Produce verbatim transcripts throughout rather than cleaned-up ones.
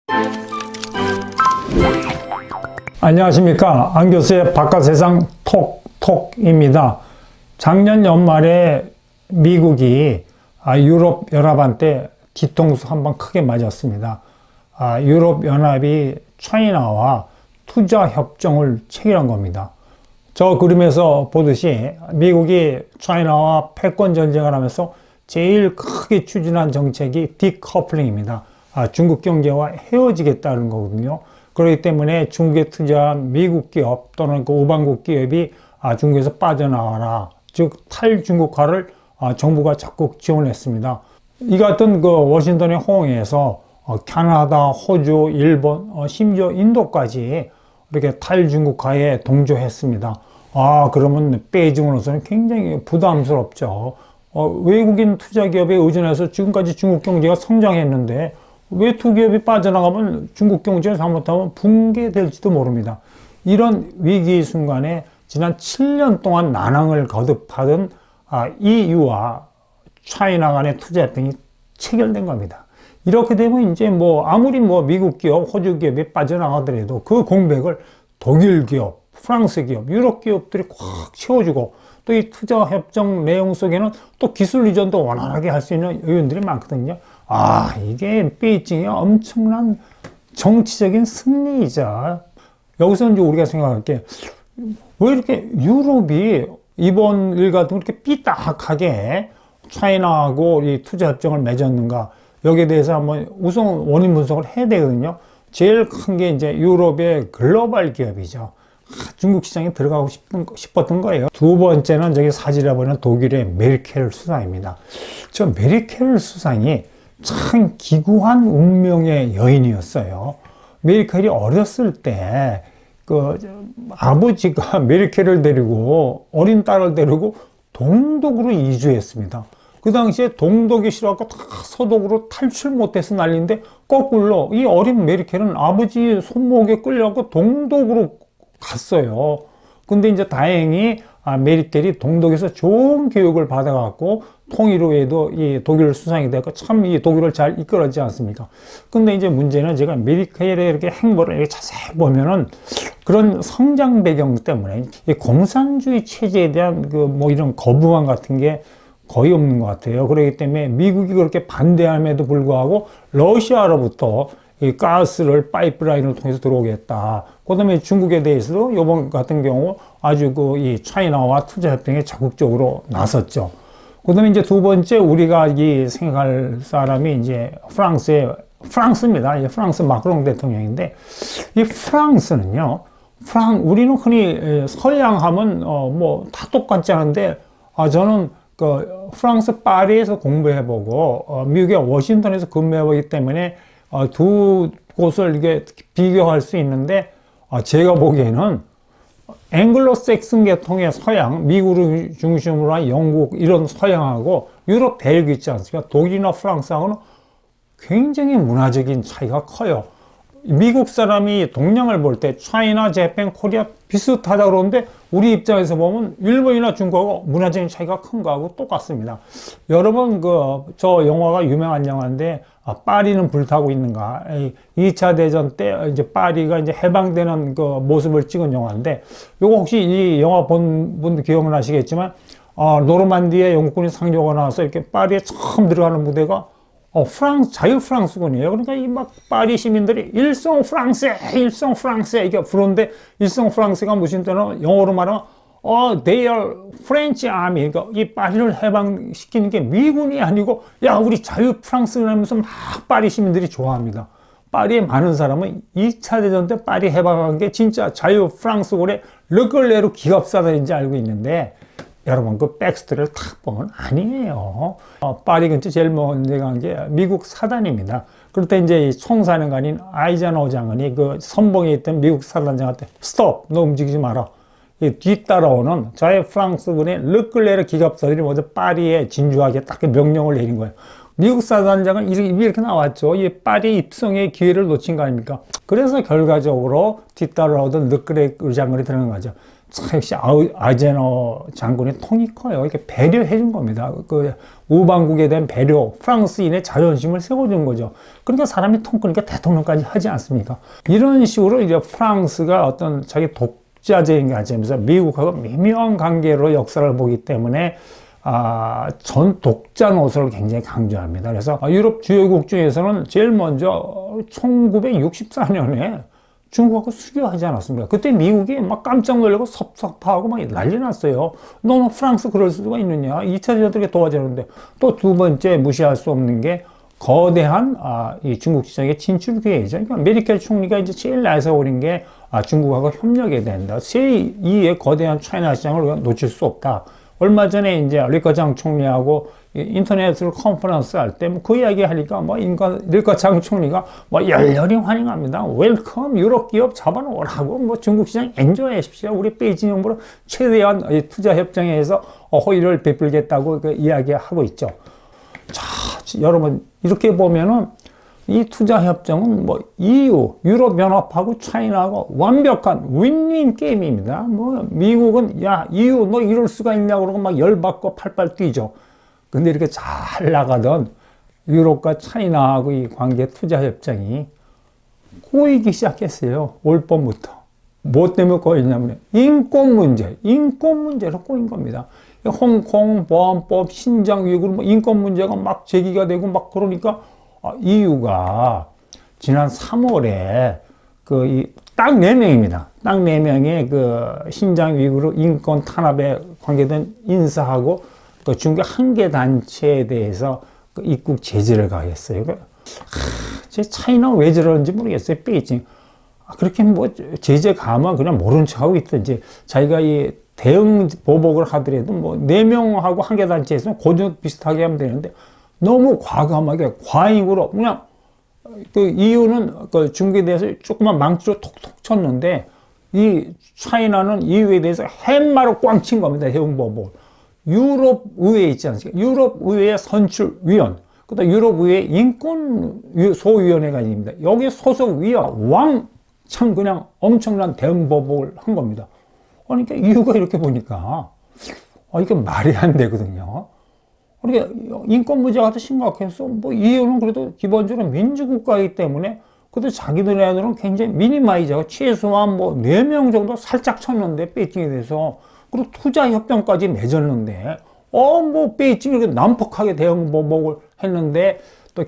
안녕하십니까. 안교수의 바깥세상 톡톡입니다. 작년 연말에 미국이 유럽연합한테 뒤통수 한 번 크게 맞았습니다. 유럽연합이 차이나와 투자협정을 체결한 겁니다. 저 그림에서 보듯이 미국이 차이나와 패권전쟁을 하면서 제일 크게 추진한 정책이 디커플링입니다. 중국 경제와 헤어지겠다는 거거든요. 그렇기 때문에 중국에 투자한 미국 기업 또는 그 오방국 기업이 중국에서 빠져나와라, 즉 탈중국화를 정부가 적극 지원했습니다. 이 같은 그 워싱턴의 호응에서 캐나다, 호주, 일본, 심지어 인도까지 이렇게 탈중국화에 동조했습니다. 아, 그러면 베이징으로서는 굉장히 부담스럽죠. 어, 외국인 투자기업에 의존해서 지금까지 중국 경제가 성장했는데 왜 투기업이 빠져나가면 중국 경제가 잘못하면 붕괴될지도 모릅니다. 이런 위기 순간에 지난 칠 년 동안 난항을 거듭하던 아, 이유와 차이나 간의 투자 협정이 체결된 겁니다. 이렇게 되면 이제 뭐 아무리 뭐 미국 기업, 호주 기업이 빠져나가더라도 그 공백을 독일 기업, 프랑스 기업, 유럽 기업들이 꽉 채워주고, 또 이 투자 협정 내용 속에는 또 기술 이전도 원활하게 할 수 있는 요인들이 많거든요. 아, 이게 베이징의 엄청난 정치적인 승리이자, 여기서 이제 우리가 생각할 게, 왜 이렇게 유럽이 이번 일 같은 거 이렇게 삐딱하게 차이나하고 이 투자 협정을 맺었는가? 여기에 대해서 한번 우선 원인 분석을 해야 되거든요. 제일 큰 게 이제 유럽의 글로벌 기업이죠. 중국 시장에 들어가고 싶은, 싶었던 거예요. 두 번째는 저기 사진에 보는 독일의 메르켈 수상입니다. 저 메르켈 수상이 참 기구한 운명의 여인이었어요. 메르켈이 어렸을 때 그 아버지가 메르켈을 데리고 어린 딸을 데리고 동독으로 이주했습니다. 그 당시에 동독이 싫어갖고 다 서독으로 탈출 못해서 난리인데, 거꾸로 이 어린 메르켈은 아버지 손목에 끌려갖고 동독으로 갔어요. 근데 이제 다행히 아, 메르켈이 동독에서 좋은 교육을 받아갖고 통일 후에도 이 독일 수상이 되고 참 이 독일을 잘 이끌었지 않습니까? 근데 이제 문제는 제가 메르켈의 이렇게 행보를 이렇게 자세히 보면은 그런 성장 배경 때문에 이 공산주의 체제에 대한 그 뭐 이런 거부감 같은 게 거의 없는 것 같아요. 그렇기 때문에 미국이 그렇게 반대함에도 불구하고 러시아로부터 이 가스를 파이프라인을 통해서 들어오겠다. 그 다음에 중국에 대해서도 이번 같은 경우 아주 그 이 차이나와 투자 협정에 적극적으로 나섰죠. 그 다음에 이제 두 번째 우리가 이 생각할 사람이 이제 프랑스의, 프랑스입니다. 이제 프랑스 마크롱 대통령인데, 이 프랑스는요, 프랑, 우리는 흔히 서양 하면 어 뭐 다 똑같지 않은데, 아, 저는 그 프랑스 파리에서 공부해보고 어 미국의 워싱턴에서 근무해보기 때문에 어, 두 곳을 이게 비교할 수 있는데, 어, 제가 보기에는 앵글로색슨 계통의 서양, 미국을 중심으로 한 영국 이런 서양하고 유럽 대륙 있지 않습니까? 독일이나 프랑스하고는 굉장히 문화적인 차이가 커요. 미국 사람이 동양을 볼 때 차이나, 재팬, 코리아 비슷하다 그러는데 우리 입장에서 보면 일본이나 중국하고 문화적인 차이가 큰 거하고 똑같습니다. 여러분 그 저 영화가 유명한 영화인데 아, 파리는 불타고 있는가? 이 차 대전 때 이제 파리가 이제 해방되는 그 모습을 찍은 영화인데, 요거 혹시 이 영화 본 분들 기억나시겠지만 어, 노르만디에 영국군이 상륙하고 나서 이렇게 파리에 처음 들어가는 무대가 어, 프랑스, 자유 프랑스군이에요. 그러니까 이 막 파리 시민들이 일성 프랑스, 일성 프랑스 이게 부르는데, 일성 프랑스가 무슨 때는 영어로 말하면 어, they are French army. 그러니까 이 파리를 해방시키는 게 미군이 아니고, 야, 우리 자유 프랑스라면서 막 파리 시민들이 좋아합니다. 파리의 많은 사람은 이 차 대전 때 파리 해방한 게 진짜 자유 프랑스군의 르글레르 기갑사단인지 알고 있는데, 여러분 그 백스토리를 탁 보면 아니에요. 어, 파리 근처 제일 먼저 간 게 미국 사단입니다. 그럴 때 이제 총사령관인 아이젠하워 장관이 그 선봉에 있던 미국 사단장한테 스톱, 너 움직이지 마라. 이 뒤따라오는 자유 프랑스군의 르클레르 기갑사들이 먼저 파리에 진주하게 딱 명령을 내린 거예요. 미국 사단장은 이렇게 나왔죠. 이 파리 입성의 기회를 놓친 거 아닙니까? 그래서 결과적으로 뒤따라오던 르클레르 장관이 들어간 거죠. 참 역시 아우- 아제너 장군의 통이 커요. 이렇게 배려해 준 겁니다. 그 우방국에 대한 배려, 프랑스인의 자존심을 세워준 거죠. 그러니까 사람이 통 크니까 대통령까지 하지 않습니까? 이런 식으로 이제 프랑스가 어떤 자기 독자적인 가치면서 미국하고 미묘한 관계로 역사를 보기 때문에 아, 전 독자 노선을 굉장히 강조합니다. 그래서 유럽 주요국 중에서는 제일 먼저 천구백육십사 년에 중국하고 수교하지 않았습니까? 그때 미국이 막 깜짝 놀라고 섭섭하고 막 난리 났어요. 너는 프랑스 그럴 수가 있느냐? 이 차 대전에 도와주는데. 또 두 번째 무시할 수 없는 게 거대한 아, 이 중국 시장의 진출 기회이죠. 그러니까 메르켈 총리가 이제 제일 내세워린 게 아, 중국하고 협력해야 된다. 제이의 거대한 차이나 시장을 우리가 놓칠 수 없다. 얼마 전에 이제 리커창 총리하고 인터넷으로 컨퍼런스 할 때 뭐 그 이야기 하니까 뭐 인간 리커창 총리가 뭐 열렬히 환영합니다. 웰컴 유럽 기업 잡아놓으라고 뭐 중국 시장 엔조이 하십시오. 우리 베이징 정부로 최대한 투자 협정에서 호의를 베풀겠다고 그 이야기하고 있죠. 자, 여러분 이렇게 보면은 이 투자 협정은 뭐 이유, 유럽 연합하고 차이나하고 완벽한 윈윈 게임입니다. 뭐 미국은 야 이유 너 이럴 수가 있냐 그러고 막 열받고 팔팔 뛰죠. 근데 이렇게 잘 나가던 유럽과 차이나하고 이 관계 투자 협정이 꼬이기 시작했어요. 올 봄부터. 뭐 때문에 꼬였냐면 인권 문제, 인권 문제로 꼬인 겁니다. 홍콩 보안법, 신장 위구르 뭐 인권 문제가 막 제기가 되고 막 그러니까 이유가 지난 삼월에 그 딱 네 명입니다. 딱 네 명의 그 신장 위구르 인권 탄압에 관계된 인사하고 그 중국 한 개 단체에 대해서 그 입국 제재를 가했어요. 그, 제 차이나 왜 저러는지 모르겠어요. 베이징. 그렇게 뭐 제재 가면 그냥 모른 척하고 있든지 자기가 이 대응 보복을 하더라도 뭐 네 명하고 한 개 단체에서 고정 비슷하게 하면 되는데 너무 과감하게 과잉으로 그냥 그 이유는 그 중국에 대해서 조그만 망치로 톡톡 쳤는데 이 차이나는 이유에 대해서 햄마로 꽝 친 겁니다. 대응 보복. 유럽 의회 있지 않습니까? 유럽 의회 선출위원, 그다음 유럽 의회 인권 소위원회가 있습니다. 여기 소속 위원 왕 참 그냥 엄청난 대응 보복을 한 겁니다. 그러니까 이유가 이렇게 보니까 아, 이게 말이 안 되거든요. 그러니까 인권 문제가 더 심각해서 뭐 이유는 그래도 기본적으로 민주국가이기 때문에 그래도 자기들에는 굉장히 미니마이저가 최소한 뭐 네 명 정도 살짝 쳤는데 베이징에 대해서 그리고 투자 협정까지 맺었는데 어 뭐 베이징이 이렇게 난폭하게 대응 보복을 했는데 또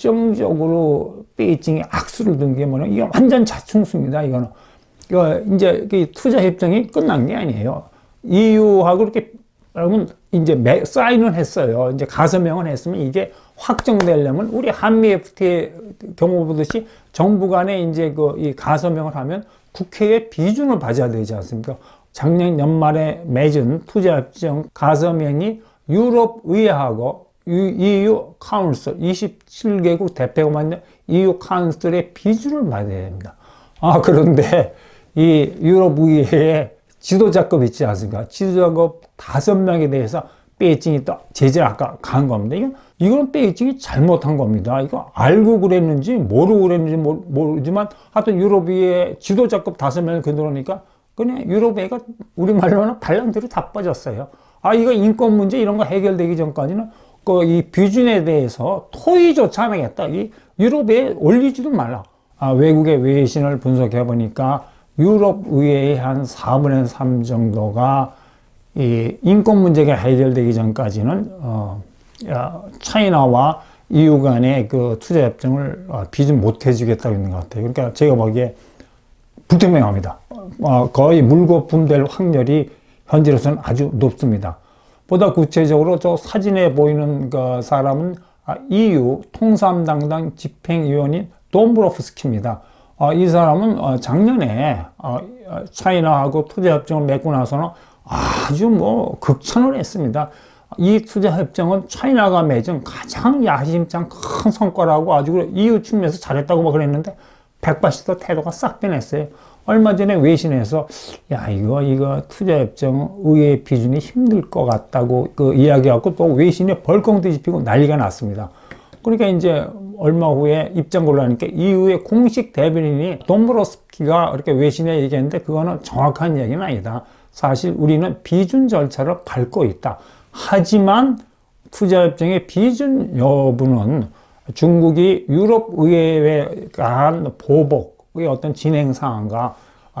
결정적으로 베이징이 악수를 든 게 뭐냐 이게 완전 자충수입니다. 이거는 이거 이제 그 투자 협정이 끝난 게 아니에요. 이유하고 이렇게 여러분 이제 매, 사인을 했어요. 이제 가서명을 했으면 이게 확정되려면 우리 한미 에프티에이 경우 보듯이 정부 간에 이제 그 이 가서명을 하면 국회의 비준을 받아야 되지 않습니까? 작년 연말에 맺은 투자협정 가서명이 유럽 의회하고 이유 카운슬 이십칠 개국 대표가 만든 이유 카운슬의 비준을 받아야 됩니다. 아 그런데 이 유럽 의회에 지도자급 있지 않습니까? 지도자급 다섯 명에 대해서 베이징이 또 제재를 아까 간 겁니다. 이건, 이건 베이징이 잘못한 겁니다. 이거 알고 그랬는지 모르고 그랬는지 모르지만 하여튼 유럽의 지도자급 다섯 명을 거느리니까 그냥 유럽애가 우리말로는 발란들이 다 빠졌어요. 아, 이거 인권 문제 이런 거 해결되기 전까지는 그 이 비준에 대해서 토의조차 안 하겠다. 이 유럽에 올리지도 말라. 아, 외국의 외신을 분석해 보니까 유럽 의회의 한 사분의 삼 정도가 이 인권 문제가 해결되기 전까지는 어, 차이나와 이유 간의 그 투자 협정을 비준 못 해주겠다고 있는 것 같아요. 그러니까 제가 보기에 불투명합니다. 어, 거의 물거품될 확률이 현재로서는 아주 높습니다. 보다 구체적으로 저 사진에 보이는 그 사람은 이유 통삼당당 집행위원인 돈브로프스키입니다. 어, 이 사람은 어, 작년에 어, 차이나하고 투자협정을 맺고 나서는 아주 뭐 극찬을 했습니다. 이 투자협정은 차이나가 맺은 가장 야심찬 큰 성과라고 아주 이유 측면에서 잘했다고 막 그랬는데 백팔십 도 태도가 싹 변했어요. 얼마 전에 외신에서 야 이거 이거 투자협정 의회 비준이 힘들 것 같다고 그 이야기하고 또 외신에 벌컥 뒤집히고 난리가 났습니다. 그러니까 이제 얼마 후에 입장 곤란하니까 이후에 공식 대변인이 돈브로스키가 이렇게 외신에 얘기했는데 그거는 정확한 얘기는 아니다. 사실 우리는 비준 절차를 밟고 있다. 하지만 투자협정의 비준 여부는 중국이 유럽 의회에 한 보복의 어떤 진행 사항과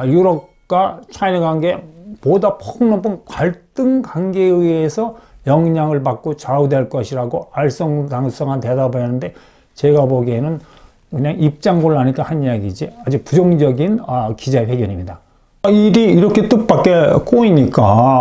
유럽과 차이나 관계보다 폭넓은 갈등 관계에 의해서 영향을 받고 좌우될 것이라고 알쏭달쏭한 대답을 했는데, 제가 보기에는 그냥 입장 곤란하니까 한 이야기지 아주 부정적인 아, 기자회견입니다. 일이 이렇게 뜻밖에 꼬이니까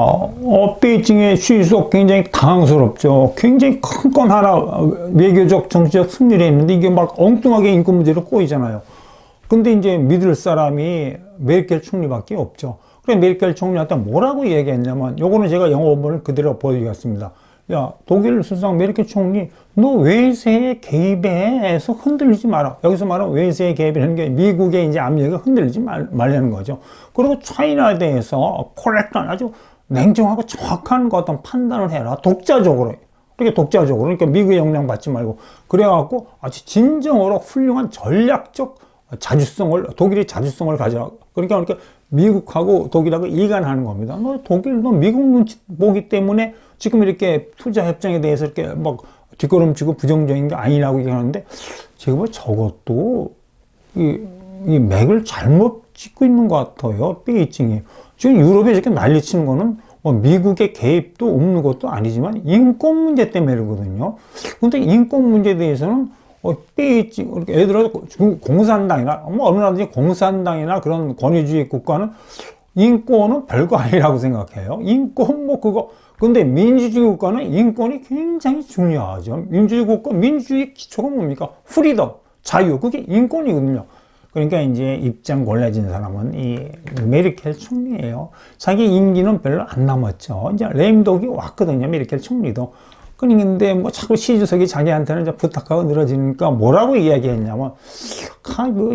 어, 베이징의 시속 굉장히 당황스럽죠. 굉장히 큰 건 하나 외교적 정치적 승리를 했는데 이게 막 엉뚱하게 인권 문제로 꼬이잖아요. 근데 이제 믿을 사람이 메르켈 총리밖에 없죠. 그래 메르켈 총리한테 뭐라고 얘기했냐면, 요거는 제가 영어 원문을 그대로 보여드리겠습니다. 야, 독일 수상 메르켈 총리, 너 외세에 개입해서 흔들리지 마라. 여기서 말하는 외세에 개입이라는 게 미국의 이제 압력에 흔들리지 말, 말라는 거죠. 그리고 차이나에 대해서 코렉트한 아주 냉정하고 정확한 그 어떤 판단을 해라. 독자적으로. 그렇게 독자적으로. 그러니까 미국의 영향 받지 말고. 그래갖고 아주 진정으로 훌륭한 전략적 자주성을, 독일의 자주성을 가져라. 그러니까, 그러니까 미국하고 독일하고 이간하는 겁니다. 너 독일, 너 미국 눈치 보기 때문에 지금 이렇게 투자 협정에 대해서 이렇게 막 뒷걸음치고 부정적인 게 아니라고 얘기하는데, 제가 뭐 저것도 이, 이 맥을 잘못 짚고 있는 것 같아요. 베이징이. 지금 유럽에 이렇게 난리치는 거는 뭐 미국의 개입도 없는 것도 아니지만 인권 문제 때문에 그러거든요. 근데 인권 문제에 대해서는 어, 베이징, 예를 들어 공산당이나, 뭐 어느 나라든지 공산당이나 그런 권위주의 국가는 인권은 별거 아니라고 생각해요. 인권 뭐 그거. 근데 민주주의 국가는 인권이 굉장히 중요하죠. 민주주의 국가, 민주주의 기초가 뭡니까? 프리덤, 자유. 그게 인권이거든요. 그러니까 이제 입장 골라진 사람은 이 메르켈 총리예요. 자기 임기는 별로 안 남았죠. 이제 레임독이 왔거든요. 메르켈 총리도. 근데 뭐 자꾸 시 주석이 자기한테는 이제 부탁하고 늘어지니까 뭐라고 이야기했냐면, 그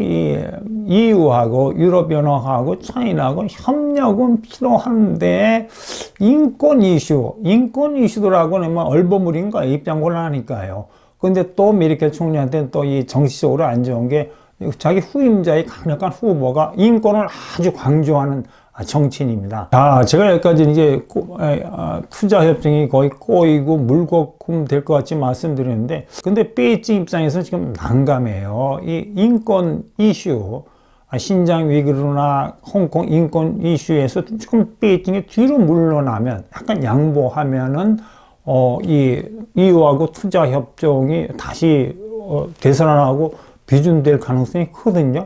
이유하고 유럽연합하고 차이나하고 협력은 필요한데 인권 이슈, 인권 이슈더라고는 뭐 얼버무린 거야. 입장 곤란하니까요. 근데 또 메르켈 총리한테는 또 이 정치적으로 안 좋은 게, 자기 후임자의 강력한 후보가 인권을 아주 강조하는 정치인입니다. 자, 제가 여기까지 이제 투자 협정이 거의 꼬이고 물거품 될 것 같이 말씀드렸는데, 근데 베이징 입장에서는 지금 난감해요. 이 인권 이슈, 신장 위구르나 홍콩 인권 이슈에서 조금 베이징이 뒤로 물러나면, 약간 양보하면은 어, 이 이유하고 투자 협정이 다시 어, 되살아나고 비준될 가능성이 크거든요.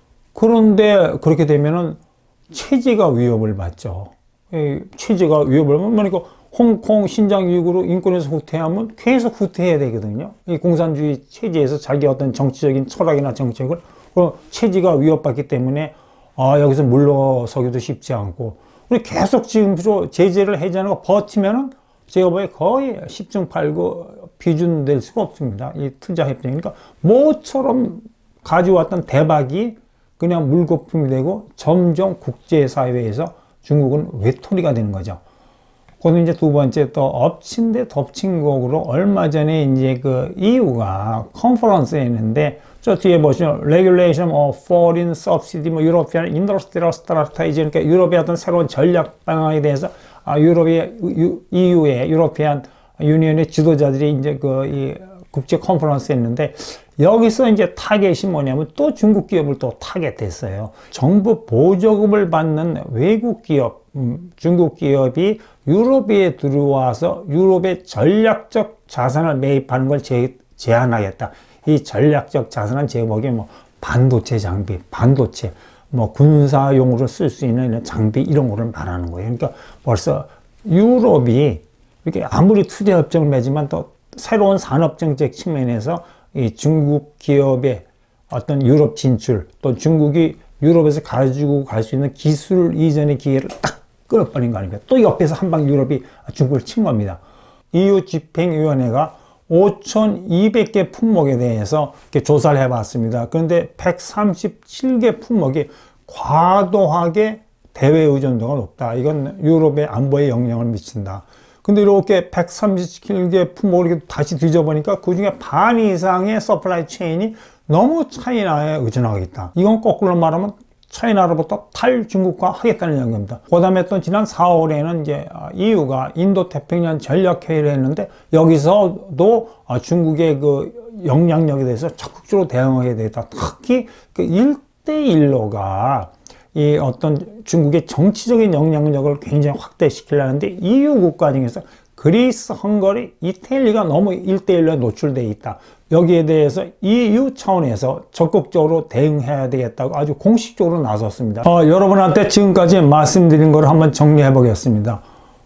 그런데 그렇게 되면은 체제가 위협을 받죠. 체제가 위협을 받으면, 그러니까 홍콩, 신장 위구르 인권에서 후퇴하면 계속 후퇴해야 되거든요. 이 공산주의 체제에서 자기 어떤 정치적인 철학이나 정책을, 체제가 위협받기 때문에 아, 여기서 물러서기도 쉽지 않고, 계속 지금 제재를 해제하는 거 버티면은 제가 보기에 거의 십중 팔구 비준될 수가 없습니다. 이 투자 협정. 그러니까 모처럼 가져왔던 대박이 그냥 물거품이 되고 점점 국제사회에서 중국은 외톨이가 되는 거죠. 그리고 이제 두 번째 또 엎친 데 덮친 곡으로 얼마 전에 이제 그 이유가 컨퍼런스에 있는데, 저 뒤에 보시면 Regulation of Foreign Subsidy, 뭐 European Industrial Strategy, 그러니까 유럽의 어떤 새로운 전략 방향에 대해서 아, 유럽의 이유의 유로피안 유니언의 지도자들이 이제 그 이 국제 컨퍼런스에 있는데, 여기서 이제 타겟이 뭐냐면 또 중국 기업을 또 타겟했어요. 정부 보조금을 받는 외국 기업, 음, 중국 기업이 유럽에 들어와서 유럽의 전략적 자산을 매입하는 걸 제, 제한하겠다. 이 전략적 자산은 제가 보기에 뭐 반도체 장비, 반도체, 뭐 군사용으로 쓸 수 있는 장비 이런 거를 말하는 거예요. 그러니까 벌써 유럽이 이렇게 아무리 투자 협정을 맺지만 또 새로운 산업 정책 측면에서 이 중국 기업의 어떤 유럽 진출, 또 중국이 유럽에서 가지고 갈 수 있는 기술 이전의 기회를 딱 끊어버린 거 아닙니까? 또 옆에서 한방 유럽이 중국을 친 겁니다. 이유 집행위원회가 오천이백 개 품목에 대해서 이렇게 조사를 해봤습니다. 그런데 백삼십칠 개 품목이 과도하게 대외 의존도가 높다. 이건 유럽의 안보에 영향을 미친다. 근데 이렇게 백삼십칠 개 품목을 이렇게 다시 뒤져보니까 그 중에 반 이상의 서플라이 체인이 너무 차이나에 의존하고 있다. 이건 거꾸로 말하면 차이나로부터 탈중국화 하겠다는 이야기입니다. 그 다음에 또 지난 사월에는 이제 이유가 인도태평양 전략회의를 했는데 여기서도 중국의 그 영향력에 대해서 적극적으로 대응하게 되겠다. 특히 그 일대일로가 이 어떤 중국의 정치적인 영향력을 굉장히 확대시키려는데 이유 국가 중에서 그리스, 헝가리, 이탈리아가 너무 일대일로에 노출되어 있다. 여기에 대해서 이유 차원에서 적극적으로 대응해야 되겠다고 아주 공식적으로 나섰습니다. 어, 여러분한테 지금까지 말씀드린 걸 한번 정리해 보겠습니다.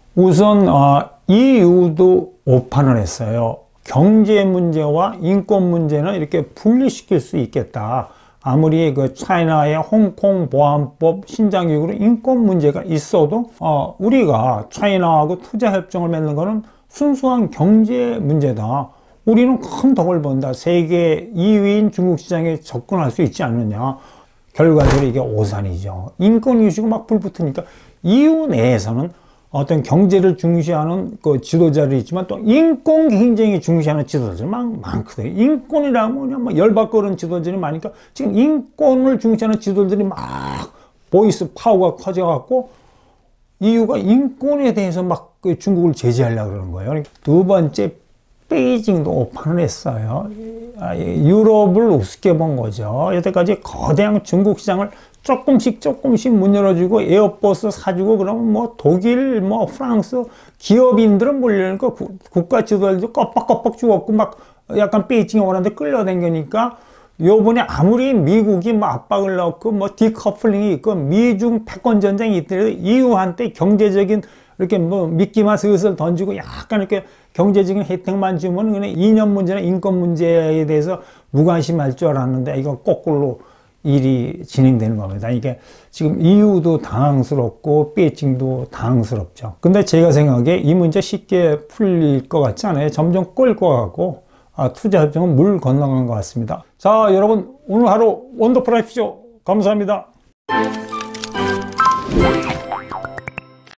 우선 어, 이유도 오판을 했어요. 경제 문제와 인권 문제는 이렇게 분리시킬 수 있겠다. 아무리 그 차이나의 홍콩 보안법 신장기구로 인권 문제가 있어도 어, 우리가 차이나하고 투자 협정을 맺는 것은 순수한 경제 문제다. 우리는 큰 덕을 본다. 세계 이 위인 중국 시장에 접근할 수 있지 않느냐. 결과적으로 이게 오산이죠. 인권 이슈가 막 불붙으니까 이유 내에서는 어떤 경제를 중시하는 그 지도자들이 있지만 또 인권 굉장히 중시하는 지도자들이 많, 많거든요. 인권이라면 그냥 막 열받거리는 지도자들이 많으니까 지금 인권을 중시하는 지도자들이 막 보이스 파워가 커져갖고 이유가 인권에 대해서 막 그 중국을 제재하려고 그러는 거예요. 두 번째, 베이징도 오판을 했어요. 유럽을 우습게 본 거죠. 여태까지 거대한 중국 시장을 조금씩 조금씩 문 열어주고 에어버스 사주고 그러면 뭐 독일, 뭐 프랑스 기업인들은 몰려니까 국가 지도자들도 껍박껍박 죽었고 막 약간 베이징에 오는데 끌려다니니까 요번에 아무리 미국이 뭐 압박을 넣고 뭐 디커플링이 있고 미중 패권 전쟁이 있더라도 이유한테 경제적인 이렇게 뭐 미끼만 슬슬 던지고 약간 이렇게 경제적인 혜택만 주면 그냥 이념 문제나 인권 문제에 대해서 무관심할 줄 알았는데 이거 거꾸로 일이 진행되는 겁니다. 이게 지금 이유도 당황스럽고 베이징도 당황스럽죠. 근데 제가 생각에 이 문제 쉽게 풀릴 것 같지 않아요. 점점 꼴 것 같고 아, 투자 협정은 물 건너간 것 같습니다. 자, 여러분 오늘 하루 원더풀 하십시오. 감사합니다.